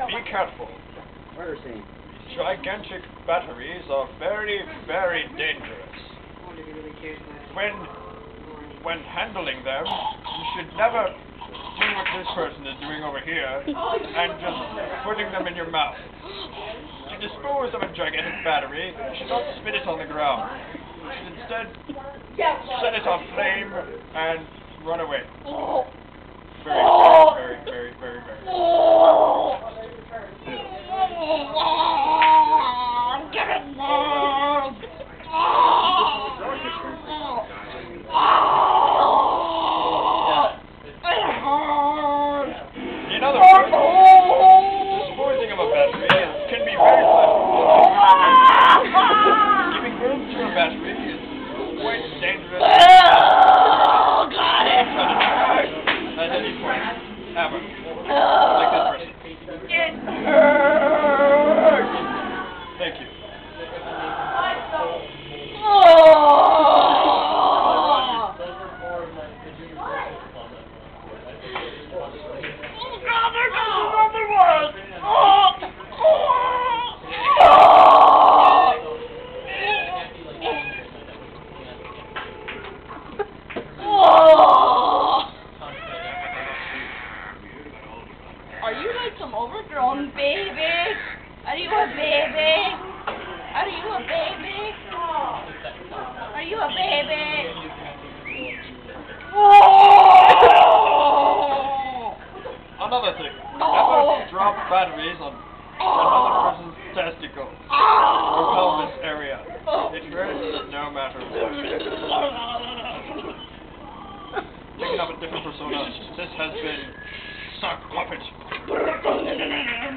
Be careful. Murder scene. Gigantic batteries are very, very dangerous. When handling them, you should never do what this person is doing over here and just putting them in your mouth. To dispose of a gigantic battery, you should not spit it on the ground. You should instead set it on flame and run away. Very, very, very, very, very. In other words, disposing of a battery can be very pleasant. Giving birth to a battery is quite dangerous. At any point, ever. Like this person. It hurts! Thank you. Are you like some overgrown baby? Are you a baby? Are you a baby? Are you a baby? Another thing, never drop batteries on another person's testicles or pelvis area. It hurts no matter what. Picking up a different persona, this has been Sock Puppet.